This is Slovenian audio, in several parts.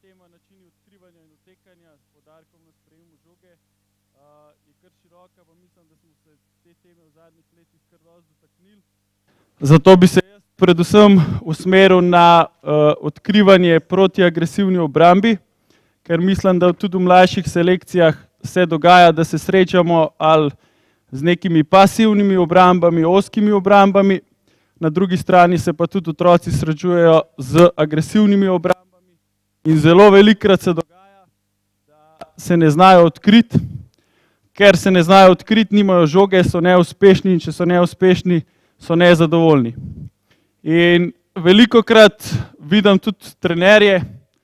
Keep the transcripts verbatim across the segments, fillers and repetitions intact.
tema načini odkrivanja in utekanja s poudarkom na sprejemu žoge je kar široka, pa mislim, da smo se te teme v zadnjih letih kar dosti dotaknili. Zato bi se jaz predvsem usmeril na uh, odkrivanje proti agresivni obrambi, ker mislim, da tudi v mlajših selekcijah se dogaja, da se srečamo ali z nekimi pasivnimi obrambami, ozkimi obrambami, na drugi strani se pa tudi otroci srečujejo z agresivnimi obrambami in zelo velikokrat se dogaja, da se ne znajo odkriti, ker se ne znajo odkriti, nimajo žoge, so neuspešni in če so neuspešni, so nezadovoljni. In velikokrat vidim tudi trenerje,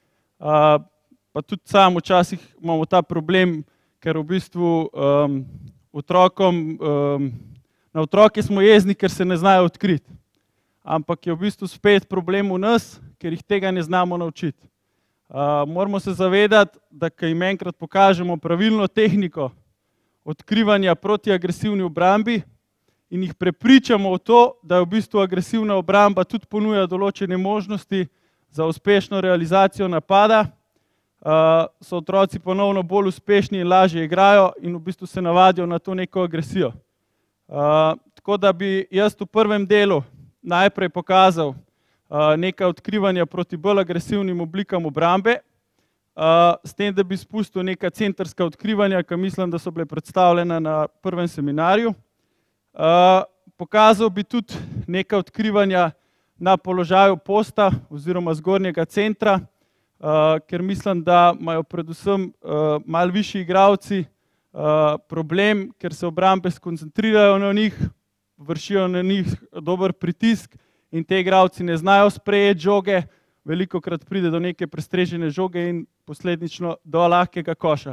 pa tudi sam včasih imamo ta problem, ker v bistvu um, otrokom, um, na otroke smo jezni, ker se ne znajo odkriti. Ampak je v bistvu spet problem v nas, ker jih tega ne znamo naučiti. Uh, moramo se zavedati, da ko jim enkrat pokažemo pravilno tehniko odkrivanja proti agresivni obrambi in jih prepričamo v to, da je v bistvu agresivna obramba tudi ponuja določene možnosti za uspešno realizacijo napada, uh, so otroci ponovno bolj uspešni in lažje igrajo in v bistvu se navadijo na to neko agresijo. Uh, tako da bi jaz v prvem delu najprej pokazal uh, nekaj odkrivanja proti bolj agresivnim oblikam obrambe, uh, s tem, da bi spustil neka centrska odkrivanja, ki mislim, da so bile predstavljena na prvem seminarju. Uh, pokazal bi tudi nekaj odkrivanja na položaju posta oziroma zgornjega centra, uh, ker mislim, da imajo predvsem uh, malo višji igralci uh, problem, ker se obrambe skoncentrirajo na njih, vršijo na njih dober pritisk in te igralci ne znajo sprejeti žoge, velikokrat pride do neke prestrežene žoge in posledično do lahkega koša.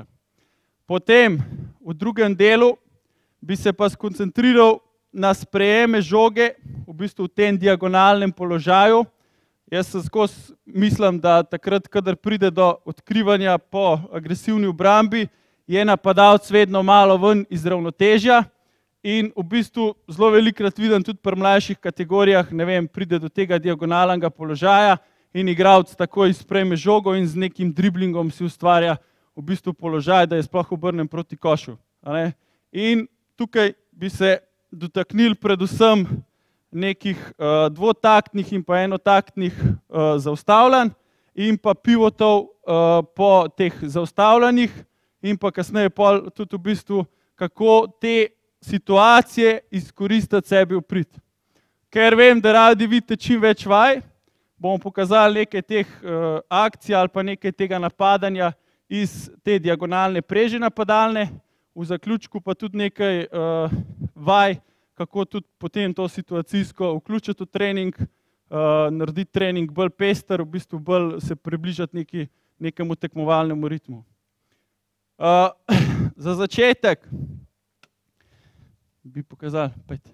Potem v drugem delu bi se pa skoncentriral na sprejeme žoge, v bistvu v tem diagonalnem položaju. Jaz se skozi mislim, da takrat, kadar pride do odkrivanja po agresivni obrambi, je napadalec vedno malo ven iz ravnotežja in v bistvu zelo velikokrat vidim tudi pri mlajših kategorijah, ne vem, pride do tega diagonalnega položaja in igralec takoj sprejme žogo in z nekim driblingom si ustvarja v bistvu položaj, da je sploh obrnen proti košu. In tukaj bi se dotaknili predvsem nekih uh, dvotaktnih in pa enotaktnih uh, zaustavljanj in pa pivotov uh, po teh zaustavljanjih in pa kasneje pol tudi v bistvu, kako te situacije izkoristiti sebi v prid. Ker vem, da radi vidite čim več vaj, bomo pokazali nekaj teh uh, akcij ali pa nekaj tega napadanja iz te diagonalne preže napadalne, v zaključku pa tudi nekaj uh, vaj, kako tudi potem to situacijsko vključiti v trening, uh, narediti trening bolj pester, v bistvu bolj se približati neki, nekemu tekmovalnemu ritmu. Uh, za začetek bi pokazali, pejte.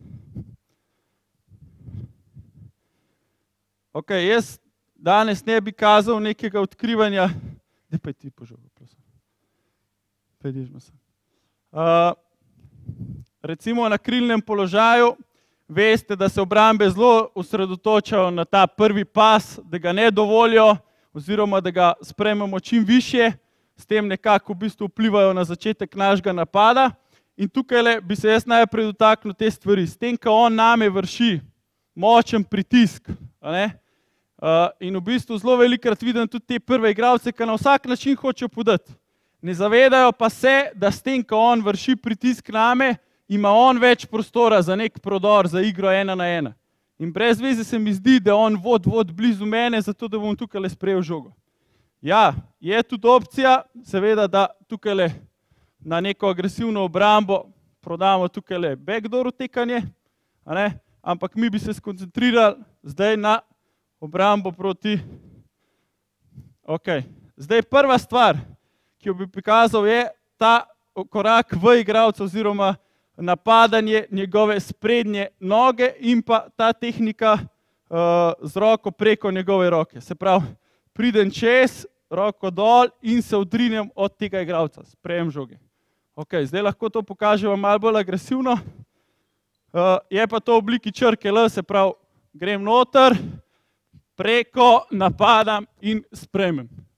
Ok, jaz danes ne bi kazal nekega odkrivanja, da pa je ti požogo, prosim. Pejdižmo se. Uh, recimo na krilnem položaju veste, da se obrambe zelo osredotočajo na ta prvi pas, da ga ne dovolijo oziroma da ga sprejmemo čim višje, s tem nekako v bistvu vplivajo na začetek našega napada. In tukaj bi se jaz najprej dotaknil te stvari. S tem, ko on name vrši močen pritisk, ne? Uh, in v bistvu zelo velikokrat vidim tudi te prve igralce, ki na vsak način hočejo podati. Ne zavedajo pa se, da s tem, ko on vrši pritisk name, ima on več prostora za nek prodor, za igro ena na ena. In brez veze se mi zdi, da on vod, vod blizu mene, zato da bom tukaj le sprejel žogo. Ja, je tudi opcija, seveda, da tukaj le na neko agresivno obrambo prodamo tukaj le backdoor utekanje, ampak mi bi se skoncentrirali zdaj na obrambo proti. Ok, zdaj prva stvar, ki jo bi prikazal, je ta korak v igralca oziroma napadanje njegove sprednje noge in pa ta tehnika uh, z roko preko njegove roke. Se pravi, pridem čez, roko dol in se odrinem od tega igralca, sprejem žoge. Ok, zdaj lahko to pokažemo malo bolj agresivno. Uh, je pa to v obliki črke L, se pravi, grem noter, preko, napadam in sprejmem.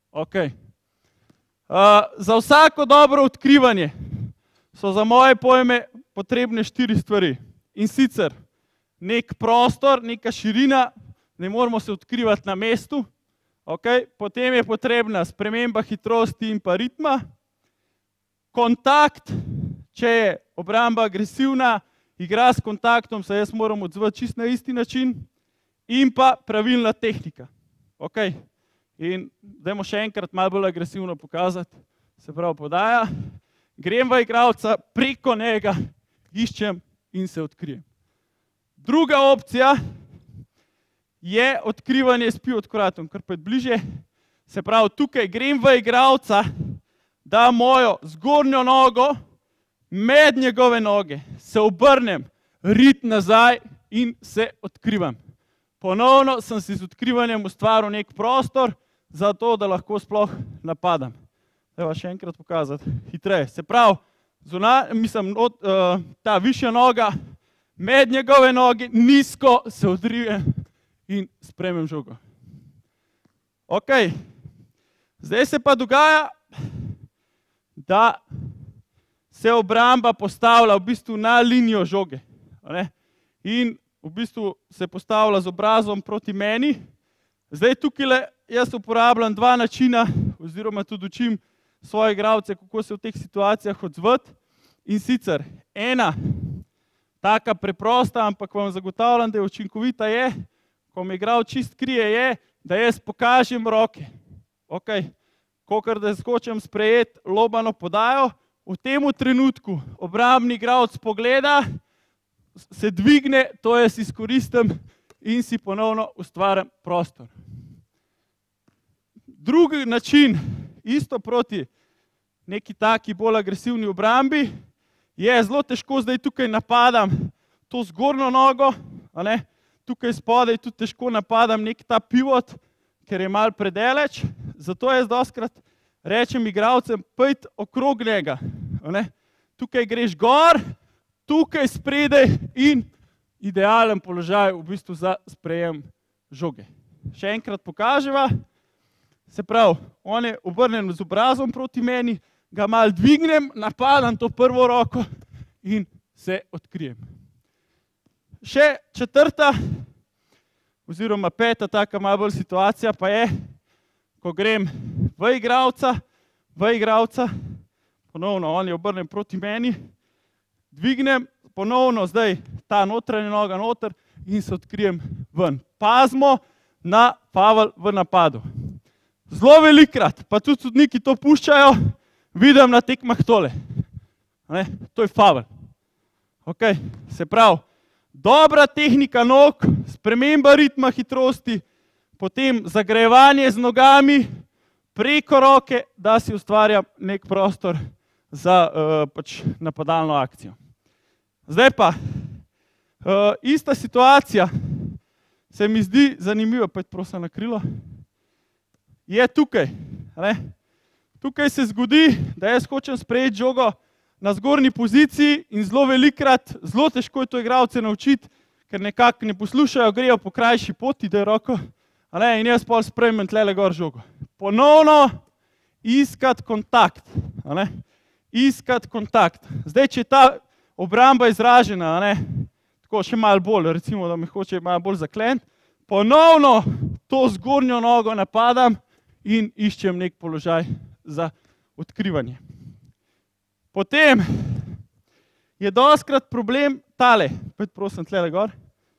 Okay. Uh, za vsako dobro odkrivanje so za moje pojme potrebne štiri stvari. In sicer nek prostor, neka širina, ne moramo se odkrivati na mestu. Okay. Potem je potrebna sprememba hitrosti in pa ritma. Kontakt, če je obramba agresivna, igra s kontaktom, se jaz moram odzvati čist na isti način. In pa pravilna tehnika. Okay. In dajmo še enkrat malo bolj agresivno pokazati. Se pravi podaja. Grem v igralca, preko njega iščem in se odkrijem. Druga opcija je odkrivanje s pivot-koratom, kar pa je bliže. Se pravi, tukaj grem v igralca, da mojo zgornjo nogo med njegove noge se obrnem, rit nazaj in se odkrivam. Ponovno sem si z odkrivanjem ustvaril nek prostor, zato da lahko sploh napadam. Evo še enkrat pokazati, hitreje. Se pravi, zunaj, mislim, od, uh, ta višja noga, med njegove noge, nizko se odrijem in sprejmem žogo. Ok, zdaj se pa dogaja, da se obramba postavlja v bistvu na linijo žoge. Ne? In v bistvu se postavlja z obrazom proti meni. Zdaj tukaj jaz uporabljam dva načina, oziroma tudi učim svoje igralce, kako se v teh situacijah odzvati. In sicer ena, taka preprosta, ampak vam zagotavljam, da je učinkovita je, ko me igral čist krije, je, da jaz pokažem roke. Ok, kakor da skočem sprejeti lobano podajo, v tem trenutku obrambni igralec pogleda, se dvigne, to jaz izkoristim in si ponovno ustvarjam prostor. Drugi način, isto proti neki taki bolj agresivni obrambi, je zelo težko, zdaj tukaj napadam to zgornjo nogo, a ne? Tukaj spodaj tudi težko napadam nek ta pivot, ker je malo predaleč, zato jaz dostikrat rečem igralcem, pojdi okrog njega. A ne? Tukaj greš gor, tukaj spredaj in idealen položaj v bistvu za sprejem žoge. Še enkrat pokaževa, se pravi, on je obrnen z obrazom proti meni, ga malo dvignem, napadam to prvo roko in se odkrijem. Še četrta, oziroma peta taka malo bolj situacija pa je, ko grem v igralca, v igralca, ponovno on je obrnen proti meni, dvignem, ponovno zdaj ta notranja noga noter in se odkrijem ven. Pazimo na favl v napadu. Zelo velikrat, pa tudi sodniki to puščajo, vidim na tekmah tole. Ne? To je favl. Okay. Se pravi, dobra tehnika nog, sprememba ritma hitrosti, potem zagrajevanje z nogami, preko roke, da si ustvarjam nek prostor za uh, pač napadalno akcijo. Zdaj pa, uh, ista situacija, se mi zdi zanimivo, pa prosim na krilo, je tukaj. Ne? Tukaj se zgodi, da jaz hočem sprejeti žogo na zgornji poziciji in zelo velikrat, zelo težko je to igralce naučiti, ker nekako ne poslušajo, grejo po krajši poti, da je roko, a ne? In jaz pol sprejmem tlele gor žogo. Ponovno iskati kontakt. A ne? Iskati kontakt. Zdaj, če je ta obramba izražena, a ne? Tako še malo bolj, recimo, da me hoče malo bolj zakleniti, ponovno to zgornjo nogo napadam in iščem nek položaj za odkrivanje. Potem je dostikrat problem tale, pojdi prosim tlele gor.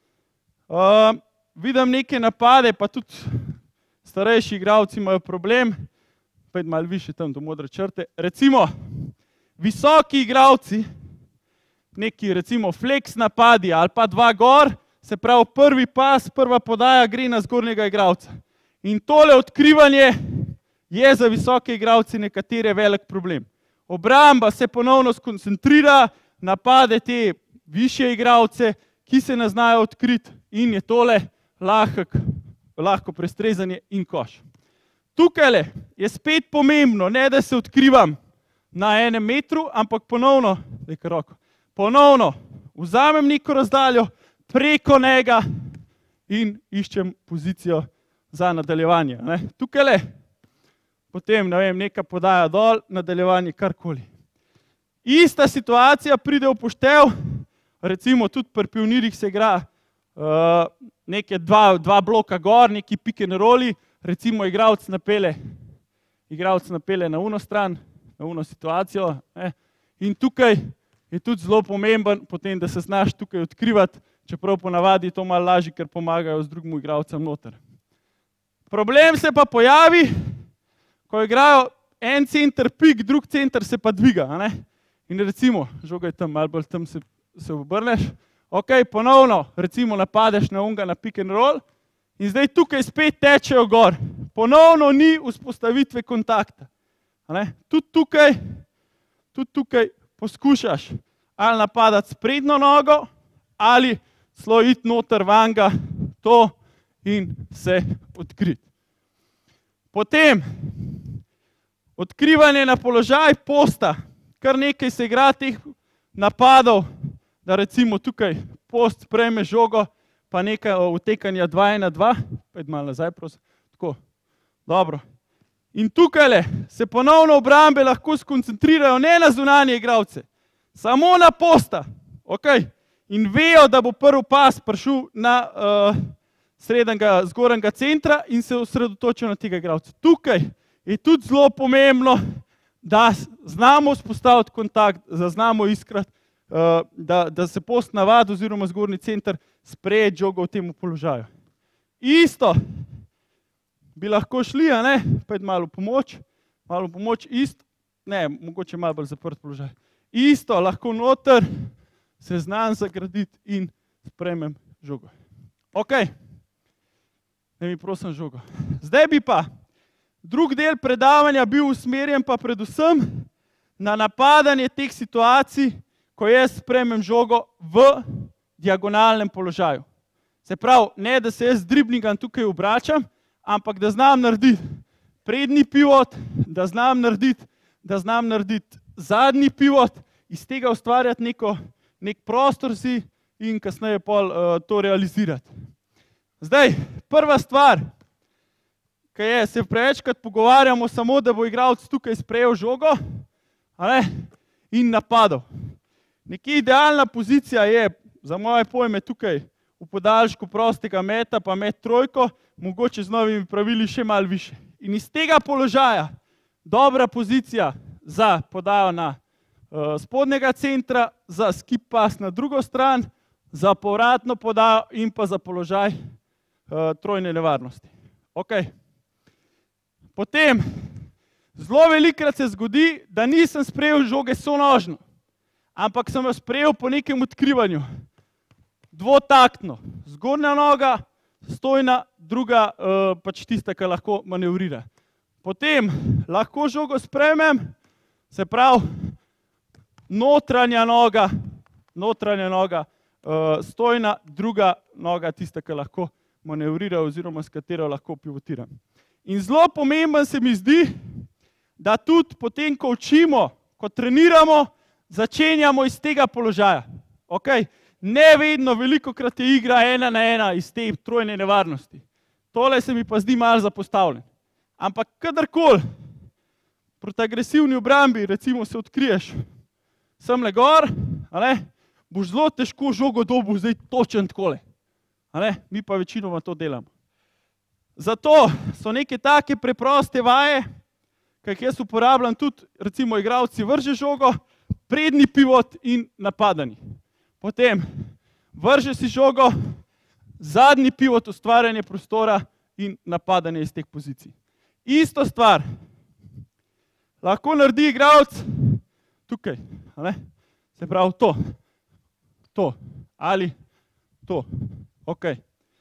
Uh, vidim neke napade, pa tudi starejši igralci imajo problem, pojdi malo više tam do modre črte. Recimo, visoki igralci, neki recimo flex napadi ali pa dva gor, se pravi prvi pas, prva podaja gre na zgornjega igralca. In tole odkrivanje je za visoke igralce nekatere velik problem. Obramba se ponovno skoncentrira, napade te višje igralce, ki se ne znajo odkriti in je tole lahek, lahko prestrezanje in koš. Tukajle je spet pomembno, ne da se odkrivam na enem metru, ampak ponovno, nekaj roko, ponovno vzamem neko razdaljo preko njega in iščem pozicijo za nadaljevanje. Ne? Tukajle potem, ne vem, neka podaja dol, nadaljevanje karkoli. Ista situacija pride v poštev, recimo tudi pri pionirjih se igra uh, neke dva, dva bloka gor, neki pick and rolli, recimo igralec napele, igralec napele na uno stran, na uno situacijo, ne. In tukaj je tudi zelo pomemben, potem, da se znaš tukaj odkrivati, čeprav ponavadi je to malo lažje, ker pomagajo z drugim igralcem noter. Problem se pa pojavi, ko igrajo en center pik, drug center se pa dviga. A ne? In recimo, žoga je tam, malo bolj tam se, se obrneš, ok, ponovno, recimo napadeš na unga na pick and roll in zdaj tukaj spet tečejo gor. Ponovno ni vzpostavitve kontakta. A ne? Tudi tukaj, tudi tukaj poskušaš ali napadati s prednjo nogo, ali celo iti noter vanga to in se odkriti. Potem, odkrivanje na položaj posta. Kar nekaj se igra teh napadov, da recimo tukaj post sprejme žogo, pa nekaj utekanja dva ena dva, pa malo nazaj, prosim. Tako, dobro. In tukajle se ponovno obrambe lahko skoncentrirajo ne na zunanje igralce, samo na posta. Okay. In vejo, da bo prvi pas prišel na uh, srednjega zgornjega centra in se osredotočil na tega igralca. Tukaj je tudi zelo pomembno, da znamo vzpostaviti kontakt, da znamo iskrati, uh, da, da se post navadi oziroma zgornji center sprejeti žogo v tem položaju. Isto bi lahko šli, a ne, pojdi malo v pomoč, malo v pomoč, isto, ne, mogoče malo bolj zaprt položaj. Isto lahko noter se znam zagraditi in sprejmem žogo. Ok, ne mi prosim žogo. Zdaj bi pa drug del predavanja bil usmerjen pa predvsem na napadanje teh situacij, ko jaz sprejmem žogo v diagonalnem položaju. Se pravi, ne da se jaz z driblingom tukaj obračam, ampak da znam narediti prednji pivot, da znam narediti, da znam narediti zadnji pivot, iz tega ustvarjati neko, nek prostor si in kasneje pol uh, to realizirati. Zdaj, prva stvar, ki je, se prevečkrat pogovarjamo samo, da bo igralec tukaj sprejel žogo, a ne, in napadal. Nekje idealna pozicija je, za moje pojme, tukaj v podaljšku prostega meta, pa met trojko, mogoče z novimi pravili še malo više. In iz tega položaja dobra pozicija za podajo na uh, spodnjega centra, za skip pas na drugo stran, za povratno podajo in pa za položaj uh, trojne nevarnosti. Okay. Potem, zelo velikokrat se zgodi, da nisem sprejel žoge sonožno, ampak sem jo sprejel po nekem odkrivanju. Dvotaktno, zgornja noga, stojna, druga uh, pač tista, ki lahko manevrira. Potem lahko žogo sprejmem, se pravi, notranja noga, notranja noga, uh, stojna, druga noga, tista, ki lahko manevrira oziroma s katero lahko pivotiram. In zelo pomemben se mi zdi, da tudi potem, ko učimo, ko treniramo, začenjamo iz tega položaja. Okay? Ne vedno, velikokrat je igra ena na ena iz te trojne nevarnosti. Tole se mi pa zdi malo zapostavljen. Ampak kadarkoli proti agresivni obrambi, recimo se odkriješ semle gor, ale, boš zelo težko žogo dobil zdaj točen takole. Ale, mi pa večinoma to delamo. Zato so neke take preproste vaje, ki jih jaz uporabljam tudi, recimo igralci vrže žogo, prednji pivot in napadanje. Potem vrže si žogo, zadnji pivot, ustvarjanje prostora in napadanje iz teh pozicij. Isto stvar lahko naredi igralec tukaj, ali? Se pravi to, to ali to. Okay.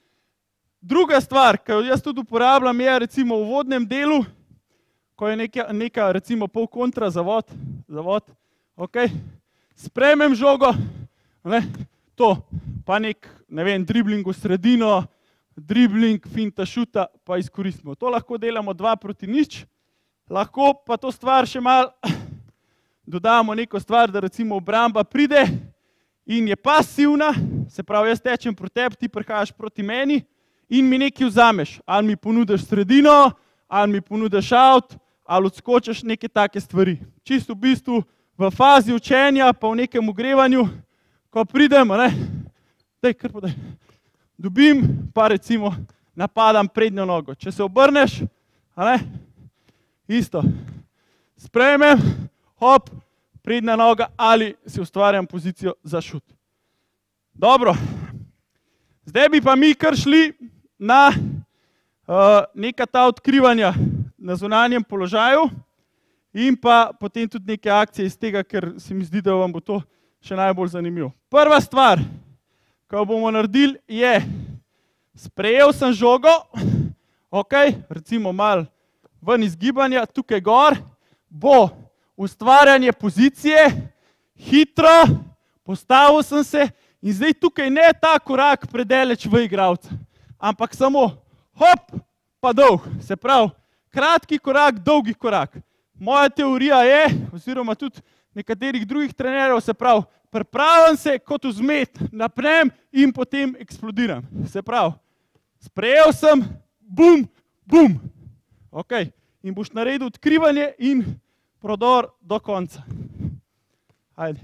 Druga stvar, ki jo jaz tudi uporabljam, je recimo v uvodnem delu, ko je neka, neka recimo pol kontra zavod, zavod, okay. Sprejmem žogo, ne, to, pa nek, ne vem, dribling v sredino, dribling, finta, šuta, pa izkoristimo. To lahko delamo dva proti nič, lahko pa to stvar še malo dodamo neko stvar, da recimo obramba pride in je pasivna, se pravi, jaz tečem proti tebi, ti prihajaš proti meni in mi nekaj vzameš. Ali mi ponudiš sredino, ali mi ponudiš out, ali odskočiš neke take stvari. Čisto v bistvu v fazi učenja, pa v nekem ogrevanju, ko pridem, ne, daj, kar podaj, dobim, pa recimo napadam prednjo nogo. Če se obrneš, a ne, isto, sprejmem, hop, prednja noga ali si ustvarjam pozicijo za šut. Dobro, zdaj bi pa mi kar šli na uh, neka ta odkrivanja na zunanjem položaju in pa potem tudi neke akcije iz tega, ker se mi zdi, da vam bo to še najbolj zanimivo. Prva stvar, ko bomo naredili, je, sprejel sem žogo, ok, recimo malo ven izgibanja, tukaj gor, bo ustvarjanje pozicije, hitro, postavil sem se in zdaj tukaj ne ta korak predaleč v igralca, ampak samo hop, pa dolg, se pravi, kratki korak, dolgi korak. Moja teorija je, oziroma tudi nekaterih drugih trenerjev, se pravi, pripravim se kot vzmet, napnem in potem eksplodiram. Se pravi, sprejel sem, bum, bum. Ok, in boš naredil odkrivanje in prodor do konca. Ajde.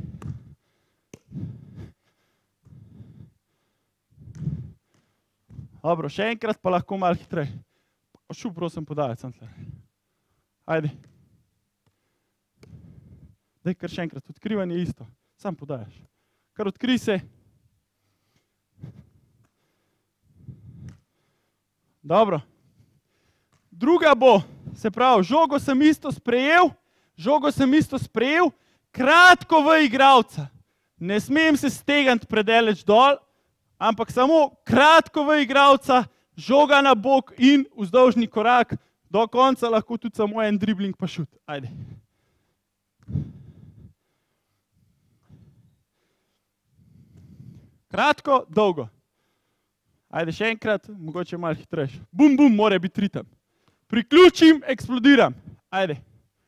Dobro, še enkrat pa lahko malo hitreje. Šu, prosim, podajati sem tle. Ajde. Daj, kar še enkrat, odkrivanje je isto. Sam podajaš. Kar odkri se. Dobro. Druga bo, se pravi, žogo sem isto sprejel, žogo sem isto sprejel, kratko v igralca. Ne smem se stegniti predaleč dol, ampak samo kratko v igralca, žoga na bok in vzdolžni korak, do konca lahko tudi samo en dribling pa šut. Ajde. Kratko, dolgo. Ajde, še enkrat, mogoče malo hitrejš. Bum, bum, mora biti ritem. Priključim, eksplodiram. Ajde.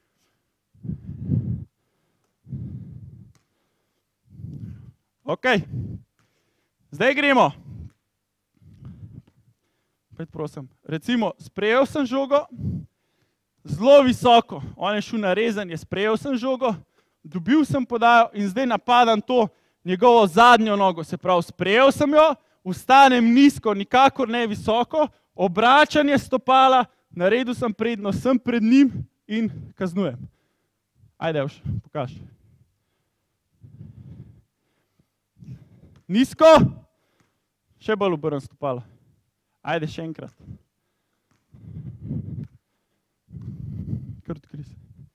Ok. Zdaj gremo. Pet prosim. Recimo, sprejel sem žogo, zelo visoko. On je šel na rezanje, sprejel sem žogo, dobil sem podajo in zdaj napadam to njegovo zadnjo nogo. Se pravi, sprejel sem jo, vstanem nizko, nikakor ne visoko, obračanje stopala, naredil sem prednost, sem pred njim in kaznujem. Ajde, už, pokaž. Nizko, še bolj obrnem stopala. Ajde, še enkrat. Kar odkri se.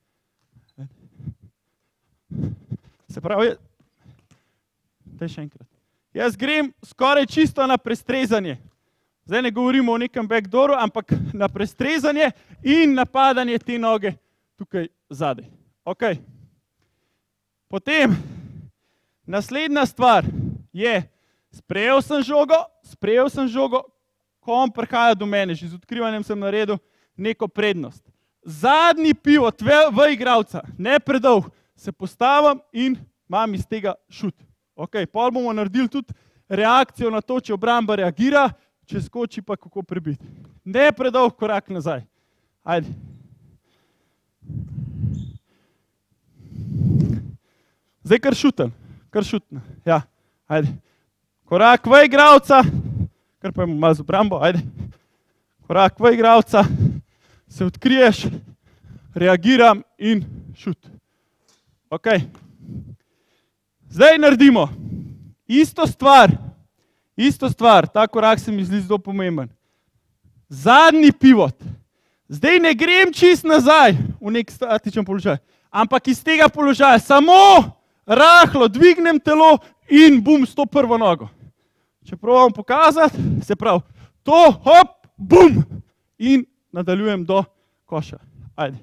Se pravi, daj še enkrat. Jaz grem skoraj čisto na prestrezanje. Zdaj ne govorimo o nekem backdooru, ampak na prestrezanje in napadanje te noge tukaj zadaj. Ok. Potem, naslednja stvar je, sprejel sem žogo, sprejel sem žogo, ko on prihaja do mene, že z odkrivanjem sem naredil neko prednost. Zadnji pivot v igralca, ne predolg, se postavim in imam iz tega šut. Ok, pol bomo naredili tudi reakcijo na to, če obramba reagira, če skoči pa kako prebiti. Ne predolg korak nazaj. Ajde. Zdaj kar šutem, kar šutem. Ja, ajde. Korak v igralca, kar pa imamo malo z obrambo, ajde. Korak v igralca, se odkriješ, reagiram in šut. Ok. Zdaj naredimo isto stvar, isto stvar, ta korak se mi zdi zelo pomemben. Zadnji pivot. Zdaj ne grem čist nazaj v nek statičen položaj, ampak iz tega položaja samo rahlo dvignem telo in bum s to prvo nogo. Če probam pokazati, se pravi, to, hop, bum in nadaljujem do koša. Ajde.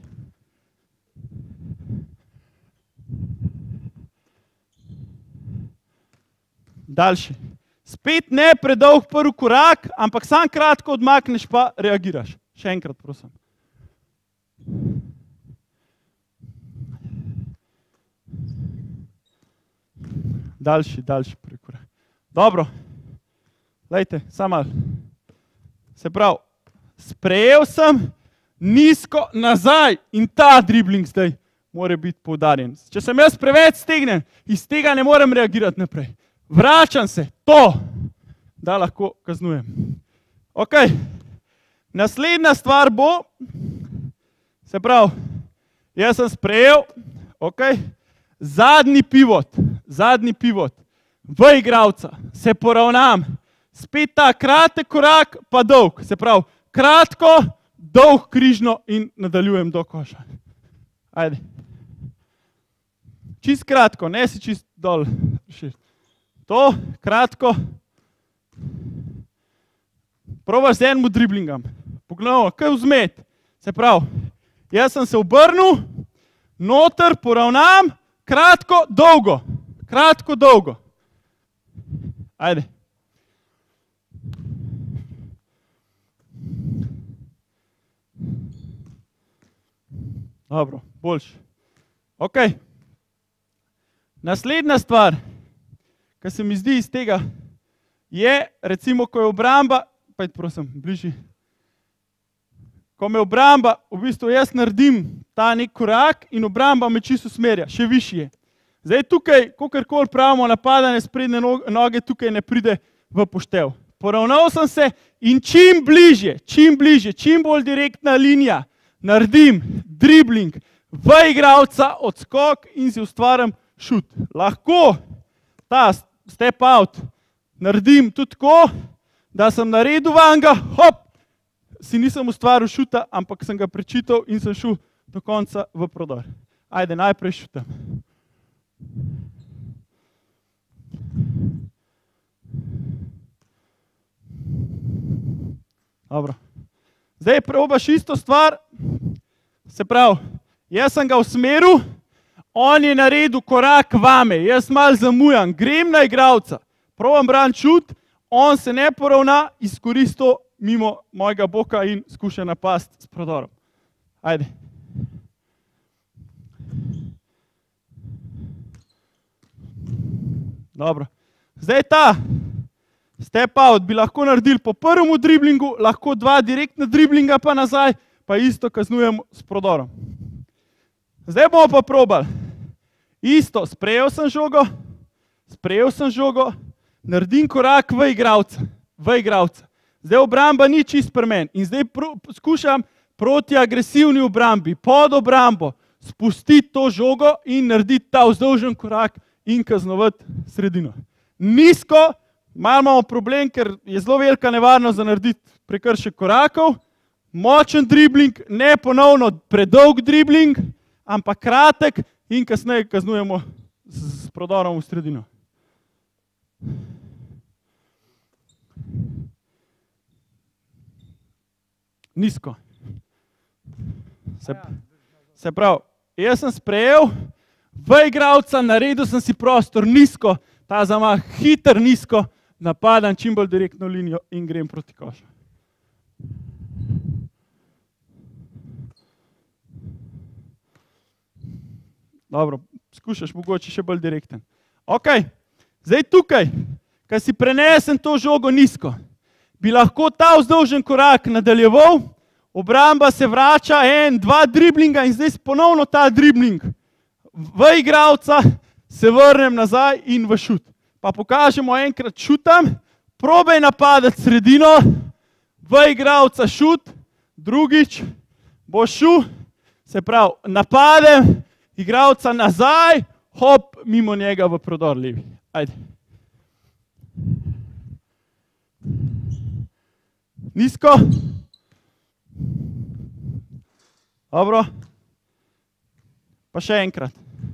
Daljši. Spet ne predolg prvi korak, ampak sam kratko odmakneš pa reagiraš. Še enkrat, prosim. Daljši, daljši prvi korak. Dobro. Lejte, samo malo. Se pravi, sprejel sem, nizko, nazaj in ta dribling zdaj mora biti poudarjen. Če sem jaz preveč stegnen, iz tega ne morem reagirati naprej. Vračam se, to, da lahko kaznujem. Ok, naslednja stvar bo, se pravi, jaz sem sprejel, ok, zadnji pivot, zadnji pivot, v igralca, se poravnam, spet ta kratek korak, pa dolg, se pravi, kratko, dolg križno in nadaljujem do koša. Ajde. Čist kratko, ne si čist dol. To, kratko. Probaš z enim driblingom. Poglejmo, kaj vzmet. Se pravi, jaz sem se obrnil, noter, poravnam, kratko, dolgo. Kratko, dolgo. Ajde. Dobro, boljš. Ok. Naslednja stvar, kar se mi zdi iz tega, je, recimo, ko je obramba, pojdi prosim, bližji. Ko me obramba, v bistvu jaz naredim ta nek korak in obramba me čisto usmerja, še višje. Zdaj tukaj, kakorkoli pravimo, napadanje sprednje noge tukaj ne pride v poštev. Poravnal sem se in čim bližje, čim bližje, čim bolj direktna linija, naredim dribling v igralca, odskok in si ustvaram šut. Lahko ta step out naredim tudi tako, da sem naredil vanga, hop, si nisem ustvaril šuta, ampak sem ga prečital in sem šel do konca v prodor. Ajde, najprej šutam. Dobro. Zdaj probaš isto stvar, se pravi, jaz sem ga usmeril, on je naredil korak vame, jaz malo zamujam, grem na igralca, probam braniti šut, on se ne poravna, izkoristi mimo mojega boka in skuša napasti s prodorom. Ajde. Dobro. Zdaj ta step out bi lahko naredili po prvemu driblingu, lahko dva direktna driblinga pa nazaj, pa isto kaznujemo s prodorom. Zdaj bomo pa probali. Isto, sprejel sem žogo, sprejel sem žogo, naredim korak v igralca, v igralca. Zdaj obramba ni čist pri meni in zdaj pro, skušam proti agresivni obrambi, pod obrambo, spustiti to žogo in narediti ta vzdolžen korak in kaznovati sredino. Nizko, malo imamo problem, ker je zelo velika nevarnost za narediti prekršek korakov, močen dribling, ne ponovno predolg dribling, ampak kratek in kasneje kaznujemo s prodorom v sredino. Nizko. Se, se pravi, jaz sem sprejel, v igralca naredil sem si prostor nizko, ta zamah hiter nizko, napadam čim bolj direktno linijo in grem proti košu. Dobro, skušaš mogoče še bolj direkten. Ok, zdaj tukaj, ko si prenesem to žogo nizko, bi lahko ta vzdolžen korak nadaljeval, obramba se vrača, en, dva driblinga in zdaj ponovno ta dribling v igralca, se vrnem nazaj in v šut. Pa pokažemo enkrat šutam, probaj napadati sredino, v igralca šut, drugič bo šel, se pravi, napadem, igralca nazaj, hop, mimo njega v prodor levi. Ajde. Nizko. Dobro. Pa še enkrat.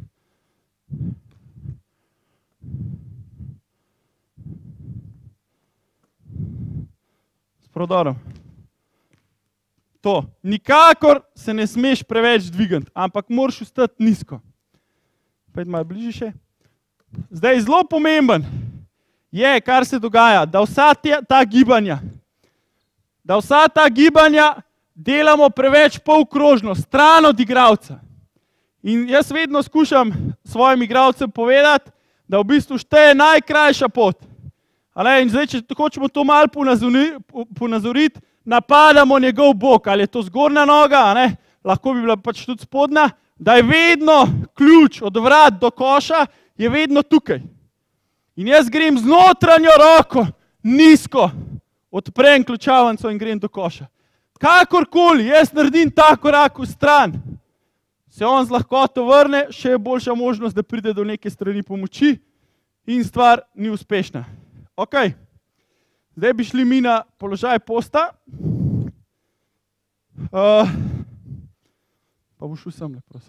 S prodorom. To. Nikakor se ne smeš preveč dvigati, ampak moraš ostati nizko. Pojdi malo bližje še. Zdaj, zelo pomemben je, kar se dogaja, da vsa ta gibanja, da vsa ta gibanja delamo preveč polkrožno, stran od igralca. In jaz vedno skušam svojim igralcem povedati, da v bistvu šteje najkrajša pot. In zdaj, če hočemo to malo ponazoriti, napadamo njegov bok, ali je to zgornja noga, a ne, lahko bi bila pač tudi spodnja, da je vedno ključ od vrat do koša, je vedno tukaj. In jaz grem z notranjo roko, nizko, odprem ključavnico in grem do koša. Kakorkoli, jaz naredim ta korak v stran, se on z lahkoto vrne, še je boljša možnost, da pride do neke strani pomoči in stvar ni uspešna. Ok, zdaj bi šli mi na položaj posta. Uh, pa bo šel sem le, prosim.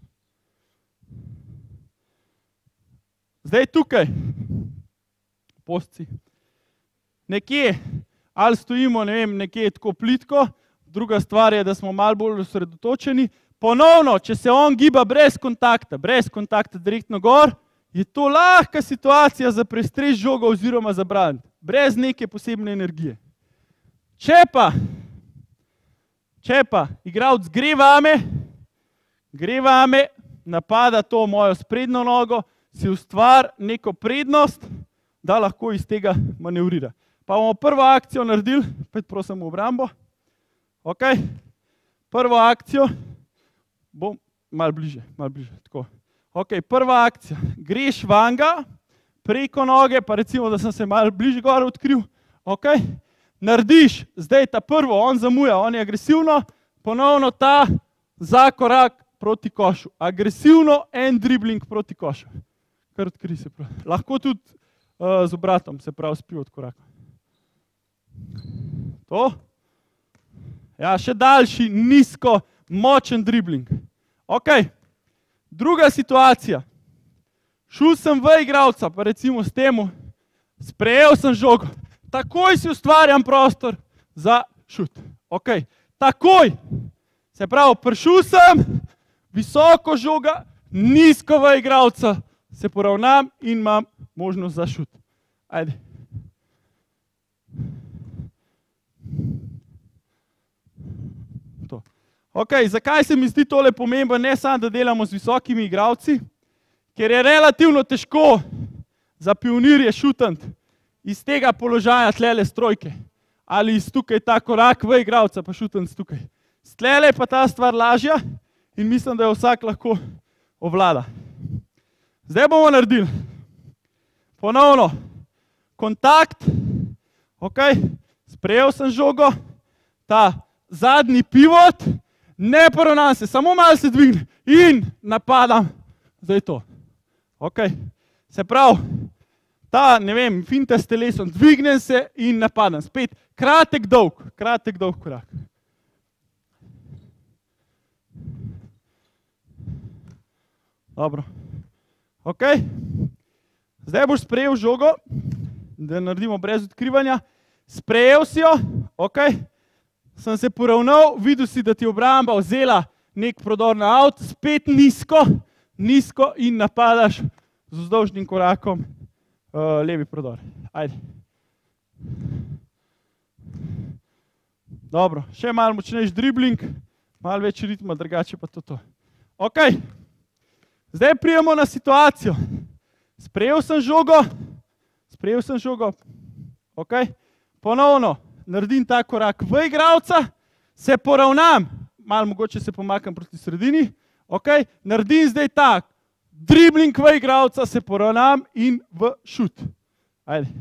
Zdaj tukaj, postci, nekje, ali stojimo, ne vem, nekje tako plitko, druga stvar je, da smo malo bolj osredotočeni. Ponovno, če se on giba brez kontakta, brez kontakta direktno gor, je to lahka situacija za prestrež žogo oziroma za brand, brez neke posebne energije. Če pa, če pa igralec gre vame, gre vame, napada to mojo sprednjo nogo, si ustvar neko prednost, da lahko iz tega manevrira. Pa bomo prvo akcijo naredili, pet prosim v obrambo. Ok, prvo akcijo, bom malo bliže, malo bliže, tako. Ok, prva akcija, greš vanga, preko noge, pa recimo, da sem se malo bliže gor odkril. Ok, narediš, zdaj ta prvo, on zamuja, on je agresivno, ponovno ta za korak proti košu. Agresivno en dribling proti košu. Kar odkri se pravi. Lahko tudi uh, z obratom, se pravi, spi od koraka. To. Ja, še daljši, nizko, močen dribling. Ok, druga situacija. Šel sem v igralca, pa recimo s temu, sprejel sem žogo. Takoj si ustvarjam prostor za šut. Ok, takoj. Se pravi, prišel sem, visoko žoga, nizko v igralca, se poravnam in imam možnost za šut. Ajde. To. Ok, zakaj se mi zdi tole pomembno, ne samo, da delamo z visokimi igralci, ker je relativno težko za pionirje šutant iz tega položaja tlele strojke. Ali iz tukaj ta korak v igralca, pa šutant tukaj. S tlele pa ta stvar lažja in mislim, da jo vsak lahko ovlada. Zdaj bomo naredili ponovno kontakt, ok, sprejel sem žogo, ta zadnji pivot, ne poravnam se, samo malo se dvigne in napadam, zdaj to. Ok, se pravi, ta, ne vem, finta s telesom, dvignem se in napadam, spet kratek dolg, kratek dolg korak. Dobro. Ok, zdaj boš sprejel žogo, da naredimo brez odkrivanja. Sprejel si jo, ok, sem se poravnal, videl si, da ti obramba vzela nek prodor na avt, spet nizko, nizko in napadaš z vzdolžnim korakom uh, levi prodor. Ajde. Dobro, še malo močnejši dribling, malo več ritma, drugače pa to to. Ok. Zdaj prijemo na situacijo. Sprejel sem žogo, sprejel sem žogo, ok, ponovno naredim ta korak v igralca, se poravnam, malo mogoče se pomakam proti sredini, ok, naredim zdaj tak, dribling v igralca, se poravnam in v šut. Ajde.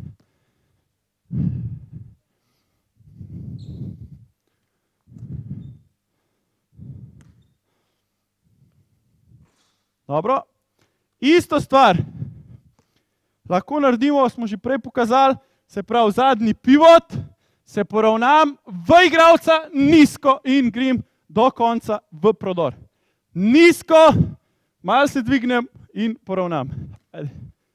Dobro, isto stvar, lahko naredimo, smo že prej pokazali, se pravi zadnji pivot, se poravnam v igralca, nizko in grem do konca v prodor. Nizko, malo se dvignem in poravnam. Ajde.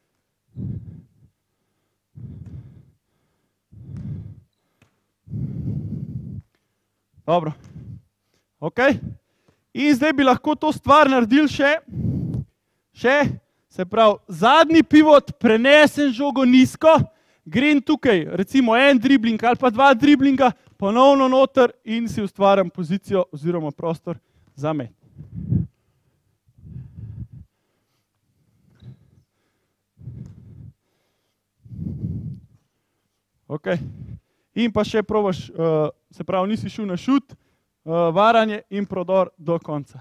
Dobro, ok, in zdaj bi lahko to stvar naredili še, Še, se pravi, zadnji pivot, prenesem žogo nizko, grem tukaj, recimo en dribling ali pa dva driblinga, ponovno noter in si ustvarjam pozicijo oziroma prostor za met. Ok. in pa še probaš, uh, se pravi, nisi šel na šut, uh, varanje in prodor do konca.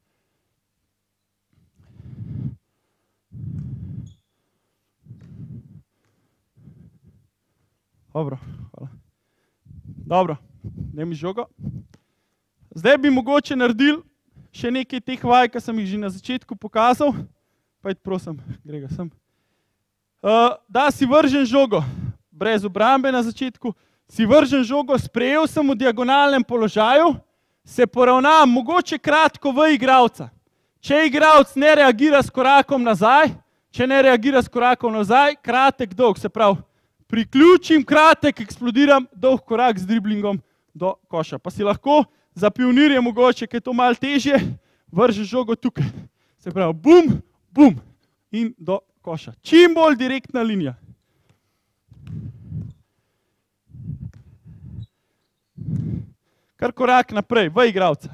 Dobro, hvala. Dobro, daj mi žogo. Zdaj bi mogoče naredil še nekaj teh vaj, ki sem jih že na začetku pokazal. Pajď, prosim, gre ga sem. Uh, da si vržen žogo, brez obrambe na začetku, si vržen žogo, sprejel sem v diagonalnem položaju, se poravnam mogoče kratko v igralca. Če igralec ne reagira s korakom nazaj, če ne reagira s korakom nazaj, kratek, dolg, se pravi, priključim, kratek, eksplodiram, dolg korak z driblingom do koša. Pa si lahko za pionirje mogoče, ker je to malo težje, vržeš žogo tukaj. Se pravi, bum, bum in do koša. Čim bolj direktna linija. Kar korak naprej, v igralca.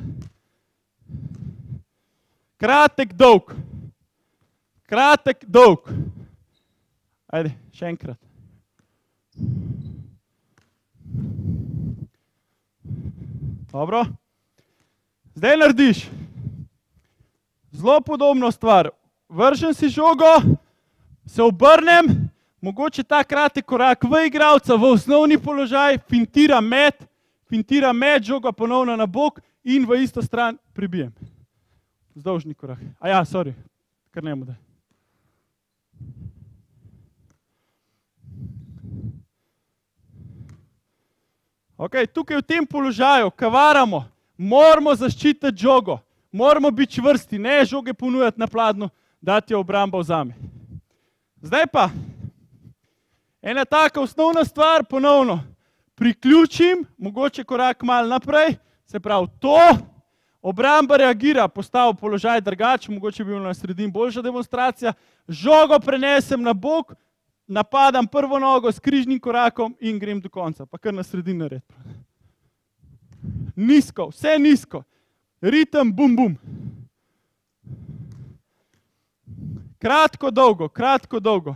Kratek, dolg. Kratek, dolg. Ajde, še enkrat. Dobro. Zdaj narediš zelo podobno stvar. Vržem si žogo, se obrnem, mogoče ta kratek korak v igralca, v osnovni položaj, fintiram met, fintiram met, žoga ponovno na bok in v isto stran pribijem. Vzdolžni korak. A ja, sorry, kar ne mu da. Ok, tukaj v tem položaju, ko varamo, moramo zaščititi žogo, moramo biti čvrsti, ne žoge ponujati na pladnju, da ti jo obramba vzame. Zdaj pa, ena taka osnovna stvar, ponovno, priključim, mogoče korak malo naprej, se pravi to, obramba reagira, postavim položaj drugače, mogoče bi bila na sredini boljša demonstracija, žogo prenesem na bok, napadam prvo nogo s križnim korakom in grem do konca, pa kar na sredini nared. Nizko, vse nizko. Ritem, bum, bum. Kratko, dolgo, kratko, dolgo.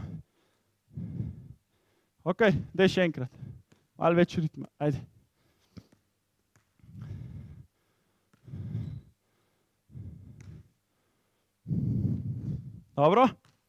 Ok, daj še enkrat. Malo več ritma, ajde. Dobro.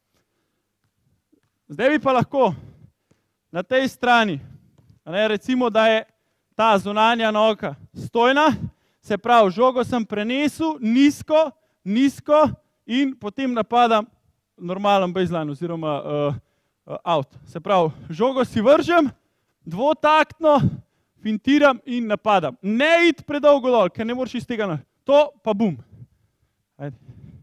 Zdaj bi pa lahko na tej strani, ne, recimo, da je ta zunanja noga stojna, se pravi, žogo sem prenesel nizko, nizko in potem napadam normalen baseline oziroma uh, uh, out. Se pravi, žogo si vržem, dvotaktno, fintiram in napadam. Ne iti predolgo dol, ker ne moreš iz tega na... To pa bum. Ajde.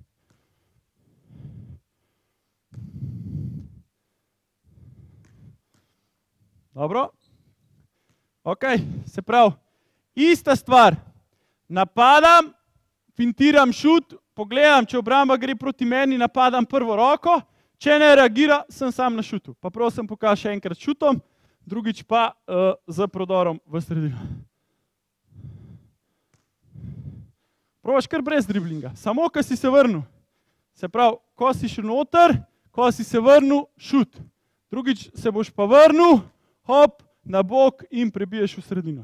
Dobro. Ok, se pravi, ista stvar. Napadam, fintiram šut, pogledam, če obramba gre proti meni, napadam prvo roko, če ne reagira, sem sam na šutu. Pa prosim, pokaž še enkrat šutom, drugič pa uh, z prodorom v sredino. Probaš kar brez driblinga, samo ko si se vrnil. Se pravi, ko si šel noter, ko si se vrnil, šut. Drugič se boš pa vrnil, hop, na bok in prebiješ v sredino.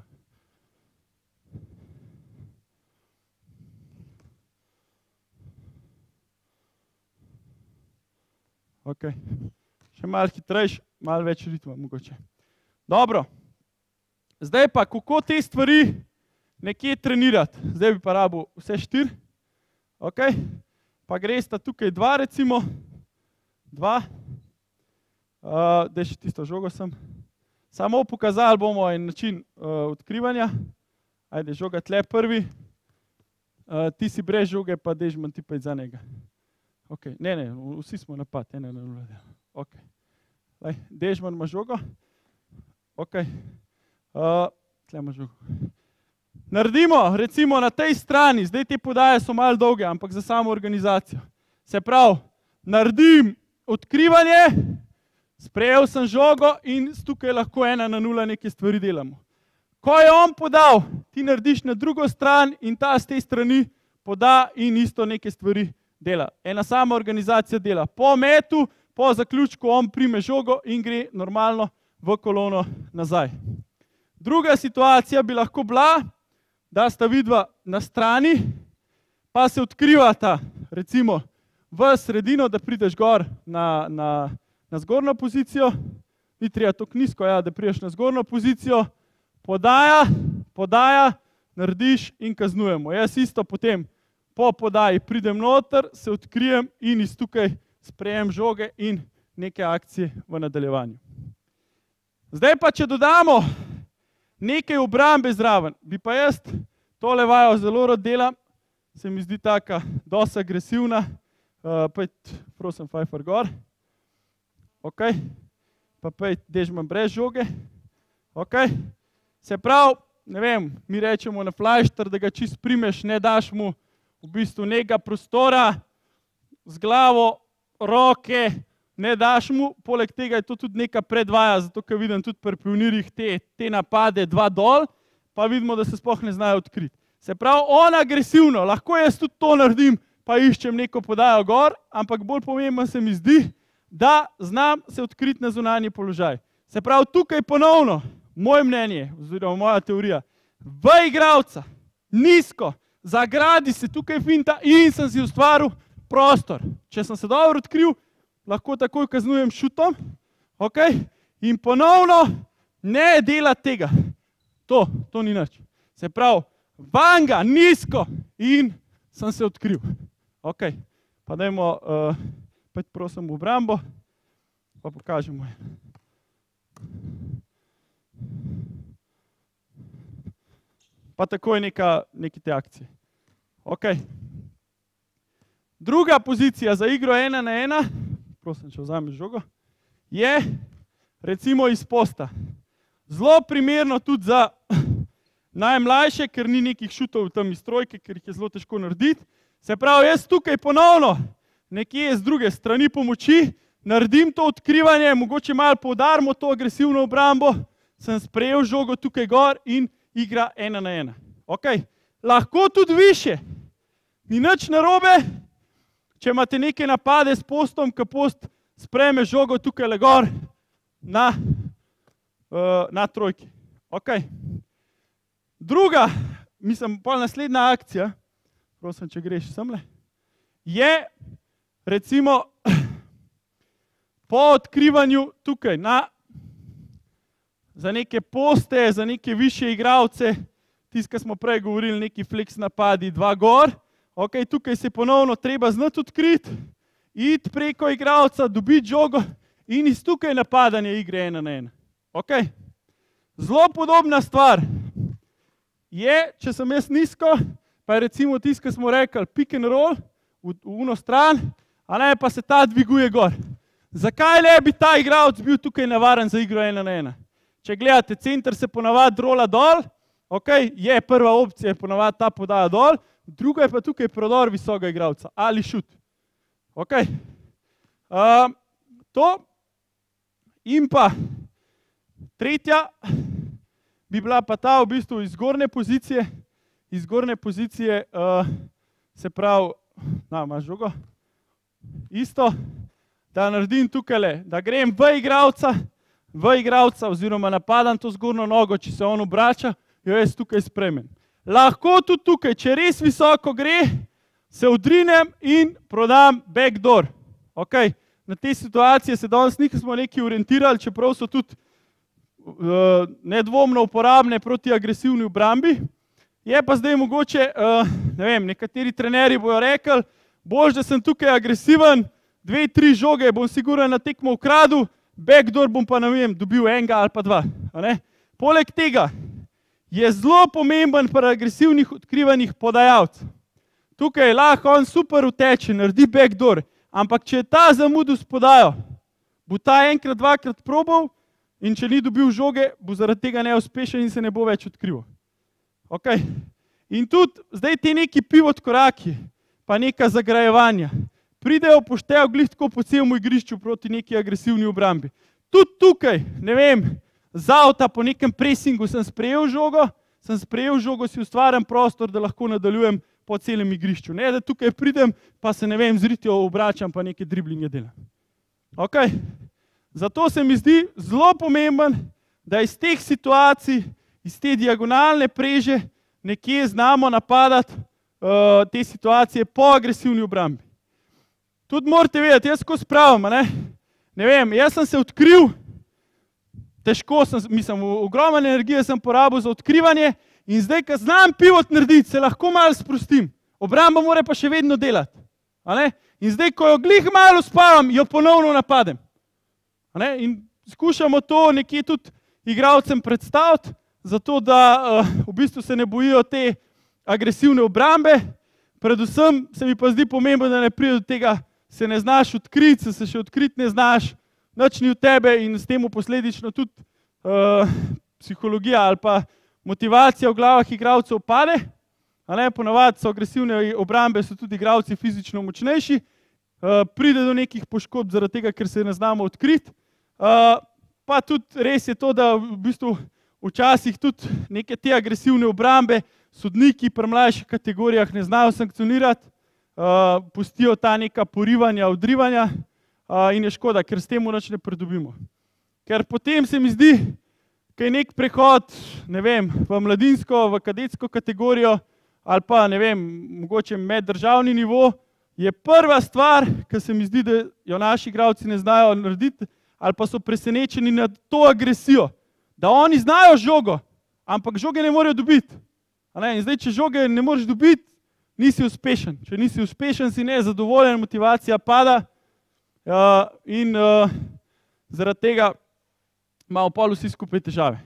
Ok, še malo hitrejš, malo več ritma mogoče. Dobro, zdaj pa, kako te stvari nekje trenirati. Zdaj bi pa rabil vse štiri. Ok, pa gresta tukaj dva recimo. Dva. Uh, daj še tisto žogo sem. Samo pokazali bomo en način uh, odkrivanja. Ajde, žoga tle prvi. Uh, ti si brez žoge, pa Dežman ti pa za njega. Ok, ne, ne, vsi smo napad. Ne, ne, ne, ne. Ok. Lej, Dežman ima žogo. Ok. Uh, tle ima žogo. Naredimo, recimo na tej strani, zdaj te podaje so malo dolge, ampak za samo organizacijo. Se pravi, naredim odkrivanje, sprejel sem žogo in tukaj lahko ena na nula neke stvari delamo. Ko je on podal, ti narediš na drugo stran in ta z te strani poda in isto neke stvari dela. Ena sama organizacija dela. Po metu, po zaključku on prime žogo in gre normalno v kolono nazaj. Druga situacija bi lahko bila, da sta vidva na strani, pa se odkrivata, recimo, v sredino, da prideš gor na, na, na zgornjo pozicijo, ni treba tako nizko, ja, da prideš na zgornjo pozicijo, podaja, podaja, narediš in kaznujemo. Jaz isto potem po podaji pridem noter, se odkrijem in iz tukaj sprejem žoge in neke akcije v nadaljevanju. Zdaj pa, če dodamo nekaj obrambe zraven, bi pa jaz tole vajo zelo rad delam, se mi zdi taka dosti agresivna, uh, pejt, prosim, fajfar gor, ok, pa pejt, dežman brez žoge, ok, se pravi, ne vem, mi rečemo na flajšter, da ga čist primeš, ne daš mu v bistvu nekega prostora z glavo, roke, ne daš mu, poleg tega je to tudi neka predvaja, zato ker vidim tudi pri pionirjih te, te napade dva dol, pa vidimo, da se sploh ne znajo odkriti. Se pravi, on agresivno, lahko jaz tudi to naredim, pa iščem neko podajo gor, ampak bolj pomembno se mi zdi, da znam se odkriti na zunanji položaj. Se pravi, tukaj ponovno, moje mnenje, oziroma moja teorija, v igralca, nizko, zagradi se tukaj finta in sem si ustvaril prostor. Če sem se dobro odkril, lahko takoj kaznujem šutom, ok, in ponovno ne dela tega. To, to ni nič. Se pravi, vanga, nizko in sem se odkril. Ok, pa dajmo, uh, pet prosim v obrambo, pa pokažemo. Pa takoj neka, neke te akcije. Ok. Druga pozicija za igro ena na ena, prosim, če vzameš žogo, je recimo iz posta. Zelo primerno tudi za najmlajše, ker ni nekih šutov tam iz trojke, ker jih je zelo težko narediti. Se pravi, jaz tukaj ponovno, nekje z druge strani pomoči, naredim to odkrivanje, mogoče malo poudarimo to agresivno obrambo, sem sprejel žogo tukaj gor in igra ena na ena. Ok, lahko tudi više. Ni nič narobe, če imate neke napade s postom, ki post sprejme žogo tukaj le gor na, uh, na trojki. Ok. Druga, mislim, pol naslednja akcija, prosim, če greš semle, je recimo po odkrivanju tukaj na, za neke poste, za neke više igralce, tisti, ki smo prej govorili, neki flex napadi, dva gor, ok, tukaj se ponovno treba znati odkriti, iti preko igralca, dobiti žogo in iz tukaj napadanje igre ena na ena. Ok. Zelo podobna stvar je, če sem jaz nizko, pa je recimo tisti, ki smo rekli, pick and roll v, v uno stran, a ne, pa se ta dviguje gor. Zakaj ne bi ta igralec bil tukaj navaren za igro ena na ena? Če gledate, center se ponavadi rola dol, ok, je prva opcija, je ponavadi ta podaja dol, druga je pa tukaj prodor visokega igralca ali šut. Ok. Uh, to in pa tretja bi bila pa ta v bistvu iz zgornje pozicije, iz zgornje pozicije uh, se pravi, na, imaš žogo, isto, da naredim tukaj, da grem v igralca, v igralca oziroma napadam to zgornjo nogo, če se on obrača, jo jaz tukaj spremem. Lahko tudi tukaj, če res visoko gre, se odrinem in prodam backdoor. Ok, na te situacije se danes nismo neki orientirali, čeprav so tudi uh, nedvomno uporabne proti agresivni obrambi. Je pa zdaj mogoče, uh, ne vem, nekateri trenerji bojo rekli, bož, da sem tukaj agresiven, dve, tri žoge bom sigurno na tekmo ukradil, backdoor bom pa, ne vem, dobil enega ali pa dva. A ne? Poleg tega je zelo pomemben pri agresivnih odkrivanjih podajalcev. Tukaj lahko on super uteče, naredi backdoor, ampak če je ta zamudil s podajo, bo ta enkrat, dvakrat probal in če ni dobil žoge, bo zaradi tega neuspešen in se ne bo več odkrival. Ok. In tudi zdaj te neki pivot koraki, pa neka zagrajevanja, pridejo poštejo glih tako po celem igrišču proti neki agresivni obrambi. Tudi tukaj, ne vem, z avta po nekem presingu sem sprejel žogo, sem sprejel žogo, si ustvarjam prostor, da lahko nadaljujem po celem igrišču. Ne, da tukaj pridem, pa se ne vem, z ritjo obračam, pa neke driblinge delam. Ok. Zato se mi zdi zelo pomemben, da iz teh situacij iz te diagonalne preže nekje znamo napadati uh, te situacije po agresivni obrambi. Tudi morate vedeti, jaz ko spravim, ne? ne vem, jaz sem se odkril, težko sem, mislim, ogromno energije sem porabil za odkrivanje in zdaj, ko znam pivot narediti, se lahko malo sprostim. Obramba mora pa še vedno delati. A ne? In zdaj, ko jo glih malo spavam, jo ponovno napadem. A ne? In skušamo to nekje tudi igralcem predstaviti, zato da uh, v bistvu se ne bojijo te agresivne obrambe. Predvsem se mi pa zdi pomembno, da ne pride do tega, se ne znaš odkriti, se še odkriti ne znaš, nič ni v tebe in s tem posledično tudi uh, psihologija ali pa motivacija v glavah igralcev pade. A ne, ponavadi so agresivne obrambe, so tudi igralci fizično močnejši, uh, pride do nekih poškodb zaradi tega, ker se ne znamo odkriti. Uh, pa tudi res je to, da v bistvu včasih tudi neke te agresivne obrambe sodniki pri mlajših kategorijah ne znajo sankcionirati, uh, pustijo ta neka porivanja, odrivanja uh, in je škoda, ker s tem nič ne pridobimo. Ker potem se mi zdi, ko je nek prehod, ne vem, v mladinsko, v kadetsko kategorijo ali pa, ne vem, mogoče meddržavni nivo, je prva stvar, ki se mi zdi, da jo naši igralci ne znajo narediti, ali pa so presenečeni nad to agresijo, da oni znajo žogo, ampak žoge ne morejo dobiti. In zdaj, če žoge ne moreš dobiti, nisi uspešen. Če nisi uspešen, si nezadovoljen, motivacija pada uh, in uh, zaradi tega imamo pol vsi skupaj težave.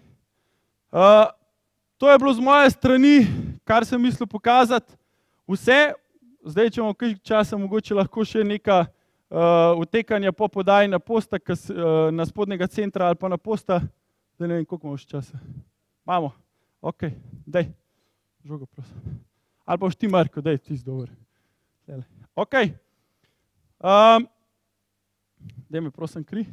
Uh, to je bilo z moje strani, kar sem mislil pokazati vse. Zdaj, če imamo kaj časa, mogoče lahko še neka uh, utekanja po podaji na posta, kas, uh, na spodnjega centra ali pa na posta. Zdaj ne vem, koliko imamo še časa. Imamo? Ok, daj. Žogo, prosim. Ali pa ti, Marko, daj, ti si dober. Ok. Um, daj me, prosim, kri.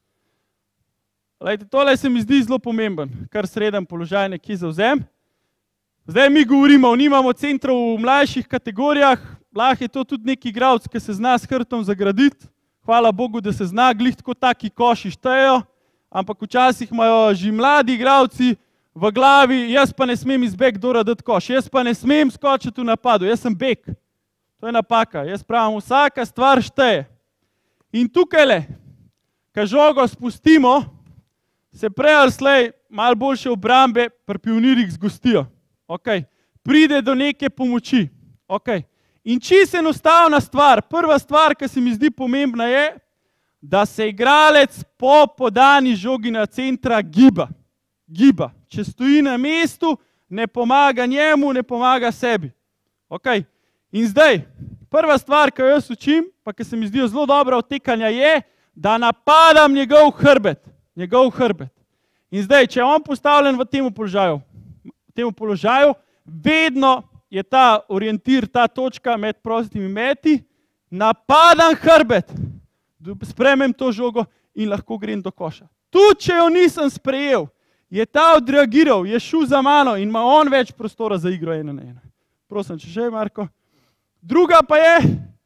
Lejte, tole se mi zdi zelo pomemben, kar sreden položaj nekje zavzem. Zdaj mi govorimo, nimamo centrov v mlajših kategorijah, lahko je to tudi neki igralec, ki se zna s hrbtom zagraditi. Hvala Bogu, da se zna, glih tako taki koši štejejo, ampak včasih imajo že mladi igralci v glavi, jaz pa ne smem iz backdoora dati koš, jaz pa ne smem skočiti v napadu, jaz sem back. To je napaka, jaz pravim, vsaka stvar šteje. In tukajle, ko žogo spustimo, se prej ali slej malo boljše obrambe pri pionirjih zgostijo. Okay. Pride do neke pomoči. Okay. In čisto enostavna stvar, prva stvar, ki se mi zdi pomembna je, da se igralec po podani žogi na centra giba. Giba. Če stoji na mestu, ne pomaga njemu, ne pomaga sebi. Okay. In zdaj, prva stvar, ki jo jaz učim, pa ki se mi zdijo zelo dobra odtekanja, je, da napadam njegov hrbet. Njegov hrbet. In zdaj, če je on postavljen v tem položaju, v tem položaju, vedno je ta orientir, ta točka med prostimi meti, napadam hrbet, sprejmem to žogo in lahko grem do koša. Tudi, če jo nisem sprejel, je ta odreagiral, je šel za mano in ima on več prostora za igro ena na ena. Prosim, če še je, Marko. Druga pa je,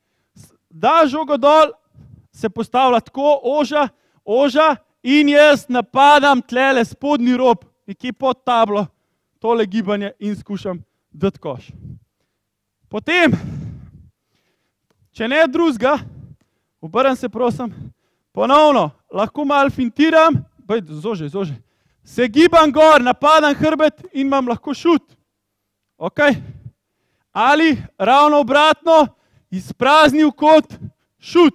da žogo dol, se postavlja tako, oža, oža in jaz napadam tlele spodnji rob, nekje pod tablo, tole gibanje in skušam dati koš. Potem, če ne drugega, obrnem se, prosim, ponovno, lahko malo fintiram, bej, zože, zože, se gibam gor, napadam hrbet in imam lahko šut. Ok? Ali ravno obratno, izpraznil kot šut.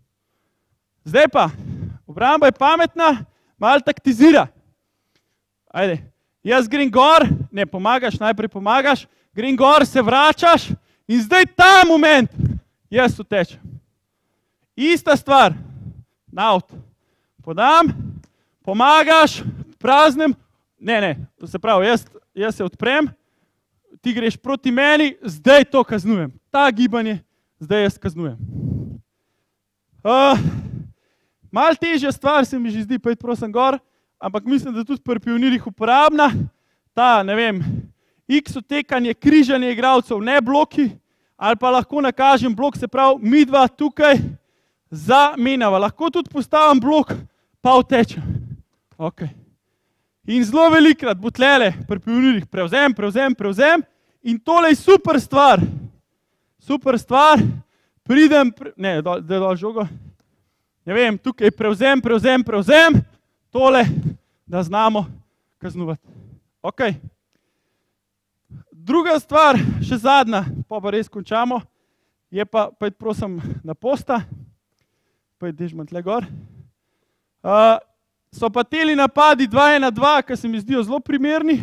Zdaj pa, obramba je pametna, malo taktizira. Ajde, jaz grem gor, ne pomagaš, najprej pomagaš, grem gor, se vračaš in zdaj ta moment jaz utečem. Ista stvar, naut, podam, pomagaš, praznem, ne, ne, to se pravi, jaz, jaz se odprem, ti greš proti meni, zdaj to kaznujem. Ta gibanje, zdaj jaz kaznujem. Uh, Mal težja stvar se mi že zdi, pa je prosim gor, ampak mislim, da tudi pri pionirjih uporabna. Ta, ne vem, X utekanje, križanje igralcev, ne bloki, ali pa lahko nakažem blok, se pravi, mi dva tukaj zamenjava. Lahko tudi postavim blok, pa utečem. Ok. In zelo velikrat bo tlele pri pionirjih prevzem, prevzem, prevzem in tole je super stvar. Super stvar, pridem, ne, da dol žogo, ne vem, tukaj prevzem, prevzem, prevzem, tole, da znamo kaznovati. Ok. Druga stvar, še zadnja, pa pa res končamo, je pa, pojď prosim na posta, pojď dežmo tle gor. Uh, so pa teli napadi dva ena dva, ki se mi zdijo zelo primerni,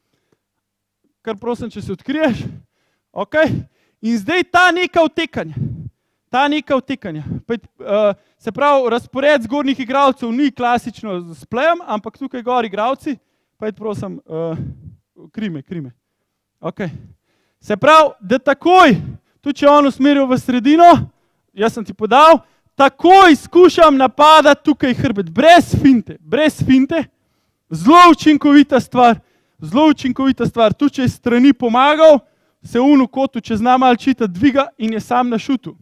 kar prosim, če se odkriješ. Ok. In zdaj ta neka vtekanja, ta neka vtekanja. Pojď, uh, se pravi, razpored zgornjih igralcev ni klasično s plejem, ampak tukaj gor igralci, pojď prosim, uh, krime, krime. Ok. Se pravi, da takoj, tudi če on usmeril v sredino, jaz sem ti podal, takoj skušam napadati tukaj hrbet, brez finte, brez finte, zelo učinkovita stvar, zelo učinkovita stvar, tudi če je strani pomagal, se v kotu, če zna malo čitati, dviga in je sam na šutu.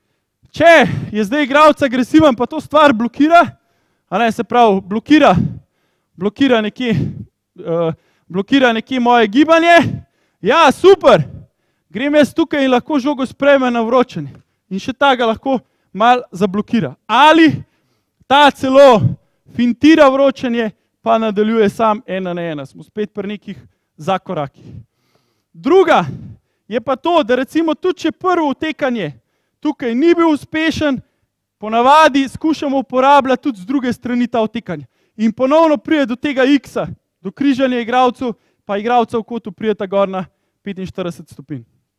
Če je zdaj igralec agresiven, pa to stvar blokira, a ne, se pravi, blokira, blokira nekje, uh, blokira nekje moje gibanje, ja, super, grem jaz tukaj in lahko žogo sprejme na vročanje. In še ta ga lahko malo zablokira. Ali ta celo fintira vročanje, pa nadaljuje sam ena na ena. Smo spet pri nekih zakorakih. Druga je pa to, da recimo tudi če prvo vtekanje tukaj ni bil uspešen, ponavadi skušamo uporabljati tudi z druge strani ta vtekanje. In ponovno pride do tega X-a, do križanja igralcev, pa igralcev v kotu prideta gor na petinštirideset stopinj.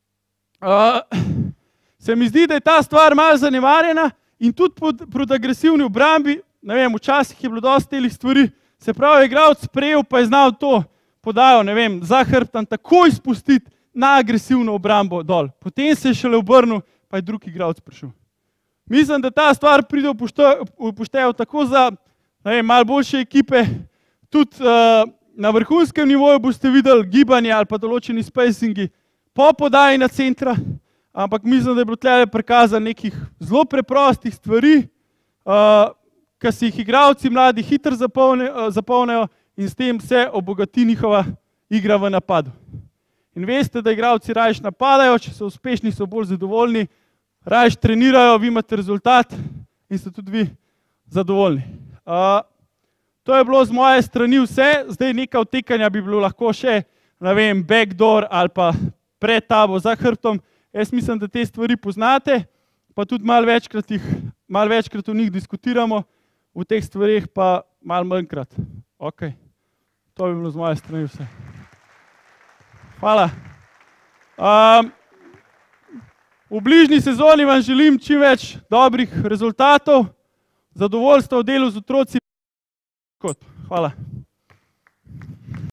Uh, se mi zdi, da je ta stvar malo zanemarjena in tudi pod, pod agresivni obrambi, ne vem, včasih je bilo dosti telih stvari, se pravi, igralec sprejel, pa je znal to podajo, ne vem, za hrbtom takoj spustiti na agresivno obrambo dol. Potem se je šele obrnil, pa je drug igralec prišel. Mislim, da ta stvar pride upoštev tako za, ne vem, malo boljše ekipe, tudi uh, na vrhunskem nivoju boste videli gibanje ali pa določeni spacingi po podaji na centra, ampak mislim, da je bilo tle prikazano nekih zelo preprostih stvari, uh, ki si jih igralci mladi hitro zapolnejo in s tem se obogati njihova igra v napadu. In veste, da igralci rajš napadajo, če so uspešni, so bolj zadovoljni, rajš trenirajo, vi imate rezultat in ste tudi vi zadovoljni. Uh, to je bilo z moje strani vse, zdaj neka vtekanja bi bilo lahko še, ne vem, backdoor ali pa pred tabo za hrbtom. Jaz mislim, da te stvari poznate, pa tudi malo večkrat, jih, malo večkrat v njih diskutiramo, v teh stvarih pa malo manjkrat. Ok, to bi bilo z moje strani vse. Hvala. Um, v bližnji sezoni vam želim čim več dobrih rezultatov, zadovoljstva v delu z otroci. Hvala.